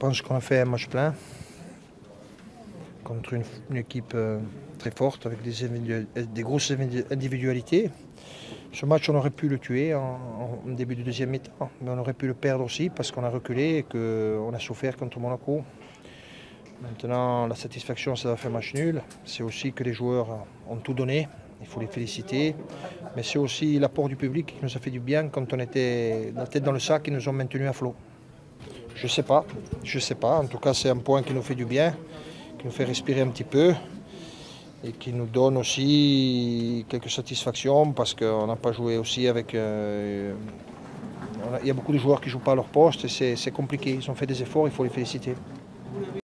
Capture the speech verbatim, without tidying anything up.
pense qu'on a fait un match plein contre une, une équipe euh, très forte avec des, des grosses individualités. Ce match, on aurait pu le tuer en, en début de deuxième mi-temps, mais on aurait pu le perdre aussi parce qu'on a reculé et qu'on a souffert contre Monaco. Maintenant, la satisfaction, ça va faire match nul. C'est aussi que les joueurs ont tout donné, il faut les féliciter. Mais c'est aussi l'apport du public qui nous a fait du bien quand on était la tête dans le sac et nous ont maintenus à flot. Je ne sais pas, je sais pas. En tout cas, c'est un point qui nous fait du bien, qui nous fait respirer un petit peu et qui nous donne aussi quelques satisfactions parce qu'on n'a pas joué aussi avec... Euh, il y a beaucoup de joueurs qui ne jouent pas à leur poste et c'est compliqué. Ils ont fait des efforts, il faut les féliciter.